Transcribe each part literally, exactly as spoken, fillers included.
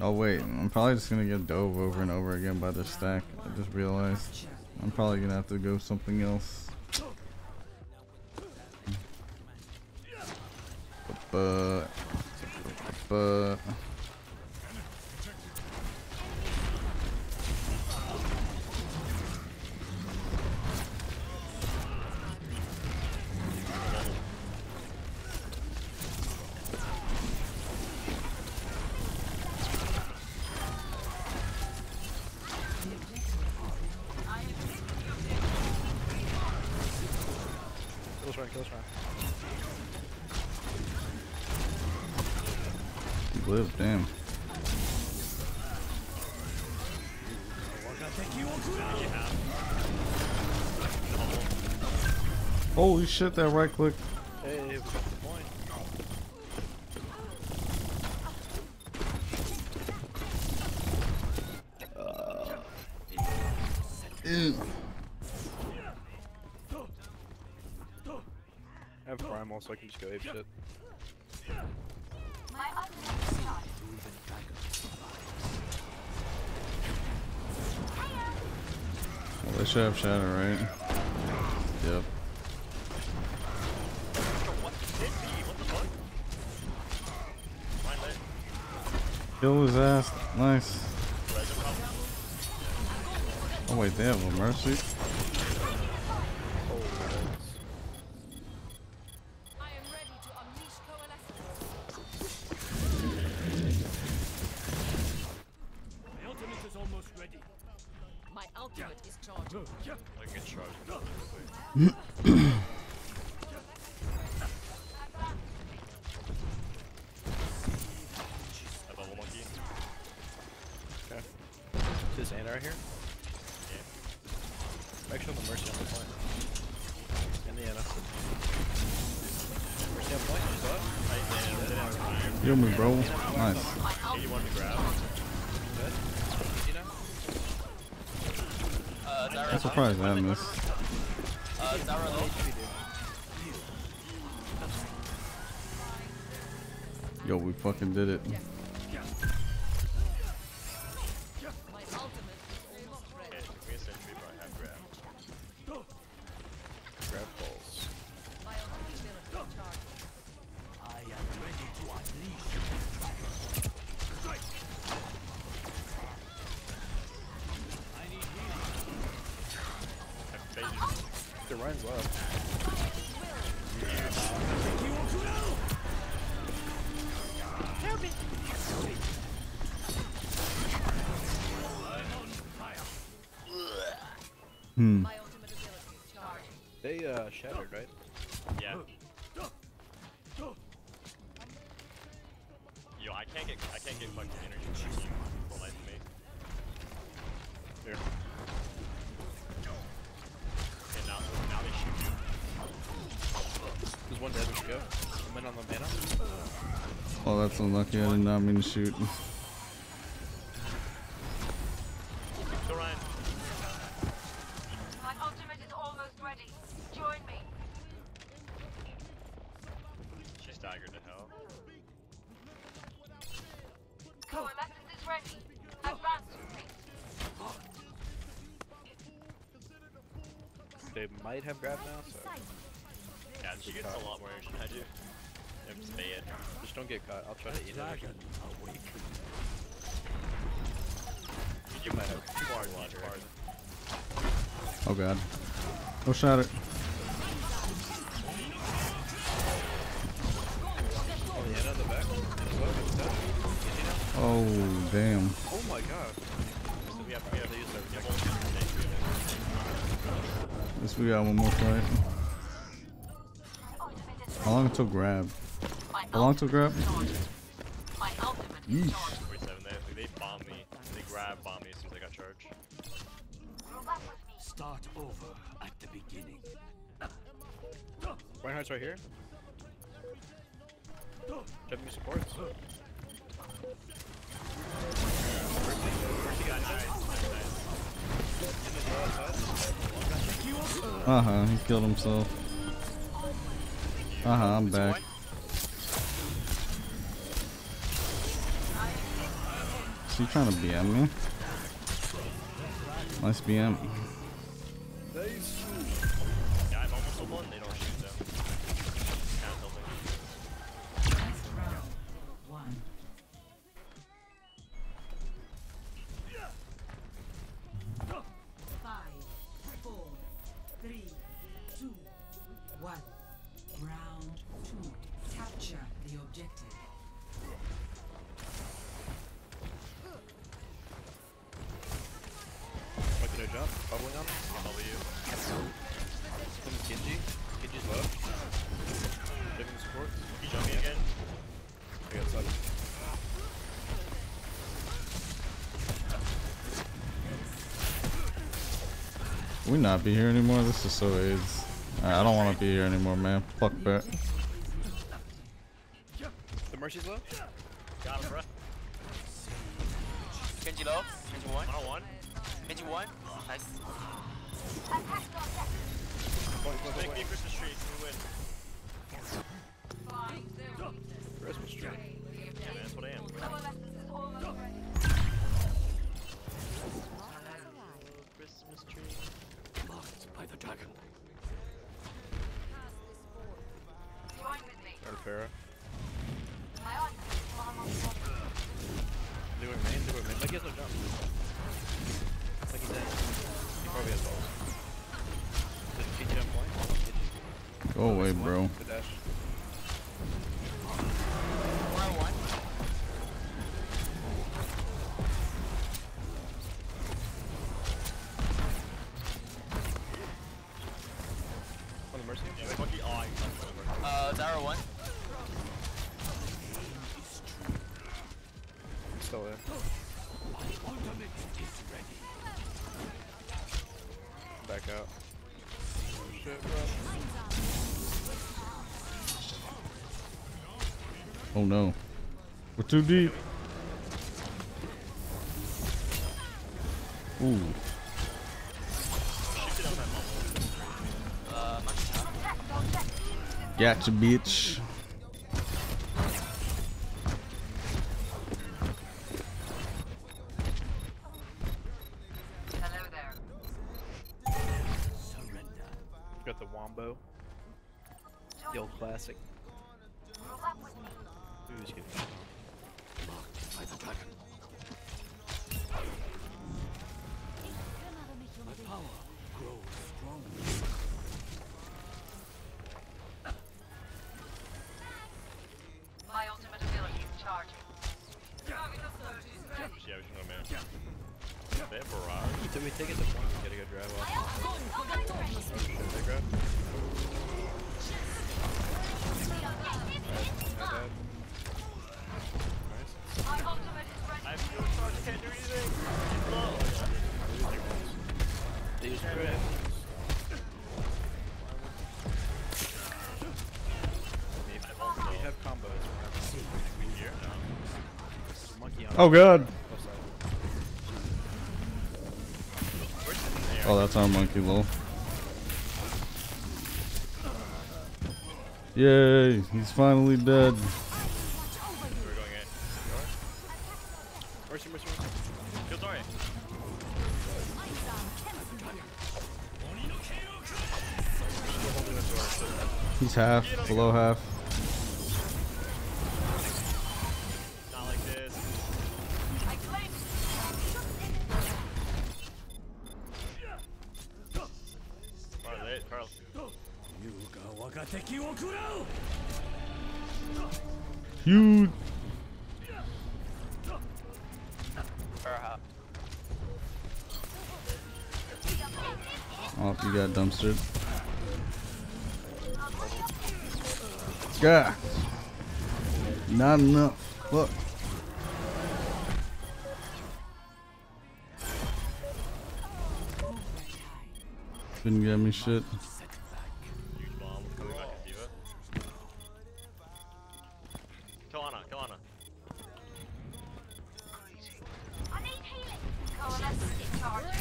Oh wait, I'm probably just gonna get dove over and over again by this stack. I just realized I'm probably gonna have to go something else. But, but. Close run, close run. Live, damn. Holy shit, that right click. Hey, we got the point. Uh, ew. I have primal, so I can just go ape shit. Well, they should have shadow, right? Yep. Kill his ass. Nice. Oh wait, they have a mercy. My ultimate is charged. I can get charged. I level monkey. Okay. Is this Ana right here? Yeah. Actually, on the Mercy on the point. And the Ana. Mercy on point, you saw it? Kill me, bro. Nice. eighty-one to grab. Good. You know? Uh, Zara. I'm surprised I missed. Uh, Zara low. Yo, we fucking did it. My ultimate is almost ready. Okay, we essentially probably have grab. Grab balls. My ultimate ability is charged. I am ready to unleash. I need healing. I faded. The Ryan's low. Hmm. My ultimate ability is charged. They uh shattered, right? Yeah. Yo, I can't get I can't get fucking energy from this team. Full life to me. Here. Okay, now now they shoot you. There's one dead, we should go. I'm in on the mana. Oh, that's unlucky. I did not mean to shoot. Go Ryan. My ultimate is almost ready. Join me. She staggered to hell. Coalescence is ready. Advance with me. They might have grabbed now, so Yeah, she gets a lot more energy than I do. If it's fade. just don't get caught. I'll try to eat it. Dragon awake. You might have two bars left. Oh god. Oh, shot it. Oh, the Ana in the back. Ana's low. Ana's dead. Easy now. Oh, damn. Oh my god. So we have we have They used we have everything. ultimate protection. Guess we got one more fight. How long until grab? My How long till grab? My ultimate Yeesh. is charged. forty-seven, they, they bombed me. They grabbed, bombed me as soon as I got charged. Start over at the beginning. Reinhardt's right here. Jumping me supports. Mercy got nice. Uh huh, he killed himself. Uh huh, I'm back. Is he trying to B M me? Nice B M. Yeah, I've almost a one. They don't shoot them. Kind of tilting. One. Five, four, three, two, one. Round two. Capture the objective. Making a jump, bubbling up. W. Some Genji. Genji's low. Giving support. He jumping again. I got seven. We not be here anymore. This is so AIDS. Alright, I don't want to be here anymore, man. Fuck that. The Mercy's low. Got him, bro. Genji low. Genji one. one on one. Genji one. Nice. Big, big Christmas tree. We win. Christmas tree. Yeah, man, that's what I am. Christmas tree. Marked by the dragon. Or Pharah. Doing main, doing main. Like he has no jump. Like he's dead. He probably has balls. Did he jump point? Go away, bro. The dash. One on one. On the Mercy? Yeah, Monkey. Oh, I Uh, Zara one. Still in. My ultimate is ready. Back out. Oh shit, bro. Oh no. We're too deep. Ooh. shoot it on that bubble. Uh, Monkey top. Gotcha, bitch. Hello there. Surrender. Got the Wombo. The old classic. Move up with me. Ooh, he's getting Marked by the dragon. My power grows strong. My ultimate ability is charging. Yeah, we should go, man. They have barrage. So we take it to point. We gotta go drive off. They grab. Not bad. Nice. My ultimate is ready. I have no charge. I can't do anything. He's low. They use crit. We have combos. We here? No. There's a monkey on Oh god. left side. Where's the there? Oh, that's our monkey low. Yay, he's finally dead. We're going in. Mercy, mercy, mercy. Kill Zarya. We're holding us to our system. He's half, below half. Not like this. I claim Carl, lit. Carl. Yuga wakateki wo kurau! Huge. Pharah. Oh, you got dumpstered. God. Not enough. Look. Couldn't get me shit. Huge bomb. Coming back at Diva. Kill Ana. Kill Ana. I need healing. Coalescence is charging.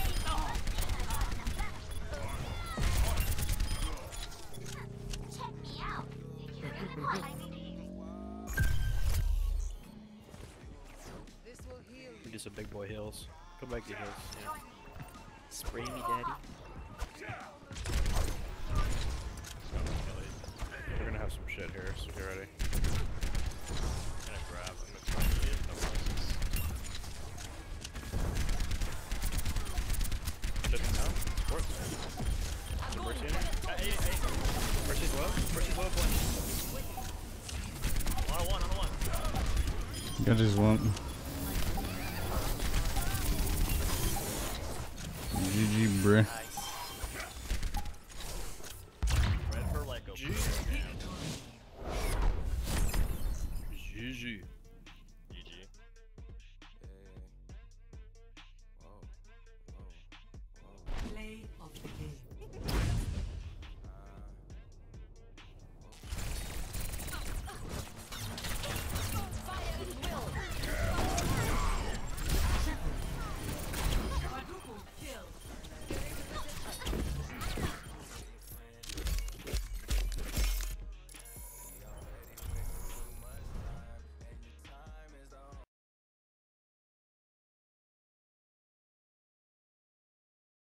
Check me out. I need healing. We just big boy heals. Come back, get heals. Yeah. Spray me, daddy. We're gonna have some shit here, so get ready. I'm gonna grab. I'm gonna try to get no roses. Shit now. Support. Support in here. Hey, hey, hey. Mercy's low. Mercy's low. Point. On a one, on a one. I just want G G, bruh.